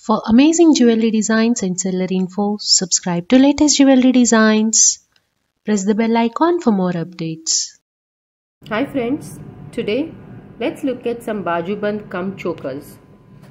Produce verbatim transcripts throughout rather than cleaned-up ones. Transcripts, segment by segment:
For amazing jewelry designs and seller info, subscribe to latest jewelry designs. Press the bell icon for more updates. Hi friends, today let's look at some Bajuband cum chokers.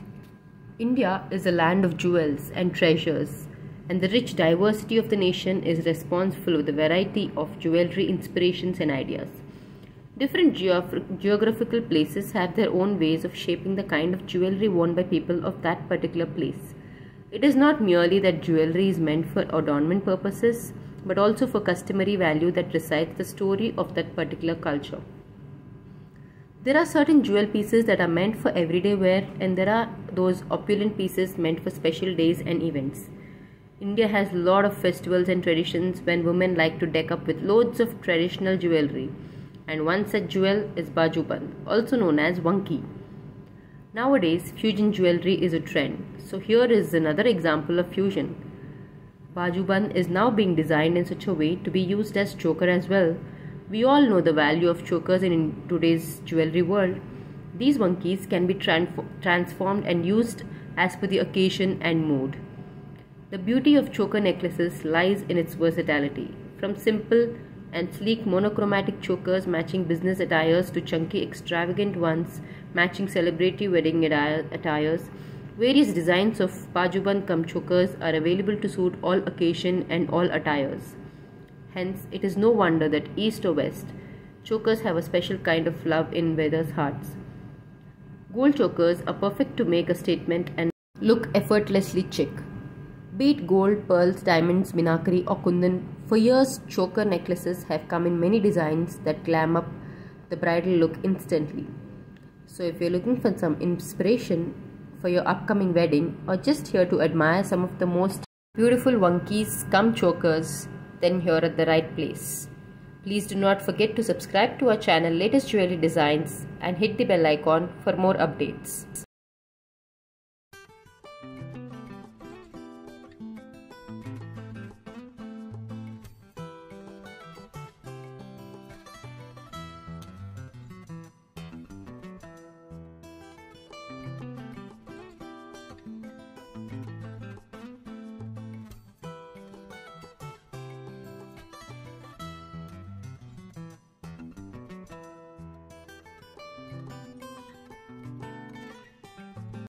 India is a land of jewels and treasures, and the rich diversity of the nation is responsible with a variety of jewelry inspirations and ideas. Different geof- geographical places have their own ways of shaping the kind of jewelry worn by people of that particular place. It is not merely that jewelry is meant for adornment purposes, but also for customary value that recites the story of that particular culture. There are certain jewel pieces that are meant for everyday wear, and there are those opulent pieces meant for special days and events. India has a lot of festivals and traditions when women like to deck up with loads of traditional jewelry, and one such jewel is Bajuband, also known as Vanki. Nowadays, fusion jewelry is a trend, so here is another example of fusion. Bajuband is now being designed in such a way to be used as choker as well. We all know the value of chokers in today's jewelry world. These Vankis can be transformed and used as per the occasion and mood. The beauty of choker necklaces lies in its versatility, from simple and sleek monochromatic chokers matching business attires to chunky extravagant ones matching celebrity wedding attires. Various designs of Bajuband cum chokers are available to suit all occasion and all attires. Hence, it is no wonder that east or west, chokers have a special kind of love in wearers' hearts. Gold chokers are perfect to make a statement and look effortlessly chic. Be it gold, pearls, diamonds, minakari or kundan, for years choker necklaces have come in many designs that glam up the bridal look instantly. So if you're looking for some inspiration for your upcoming wedding or just here to admire some of the most beautiful Vankis cum chokers, then you're at the right place. Please do not forget to subscribe to our channel Latest Jewelry Designs and hit the bell icon for more updates.